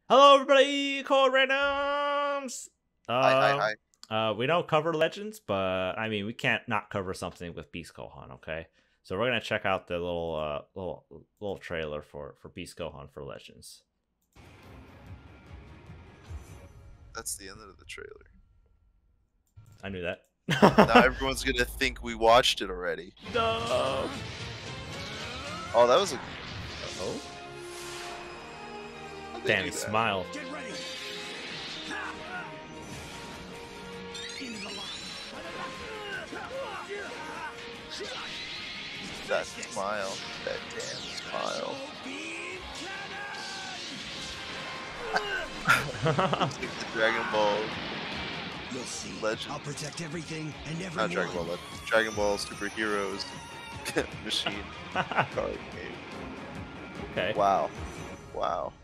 Hello, everybody! Code Randoms! Hi. We don't cover Legends, but I mean, we can't not cover something with Beast Gohan, okay? So we're gonna check out the little trailer for Beast Gohan for Legends. That's the end of the trailer. I knew that. Now everyone's gonna think we watched it already. No! Oh, that was a... Oh? How'd they Damn, do he that? smiled. Get ready. Into the line. That smile. That damn smile. It's like the Dragon Ball You'll see. Legend. I'll protect everything and everyone. Not Dragon Ball Legend. Dragon Ball Superheroes Machine card game. Okay. Wow. Wow.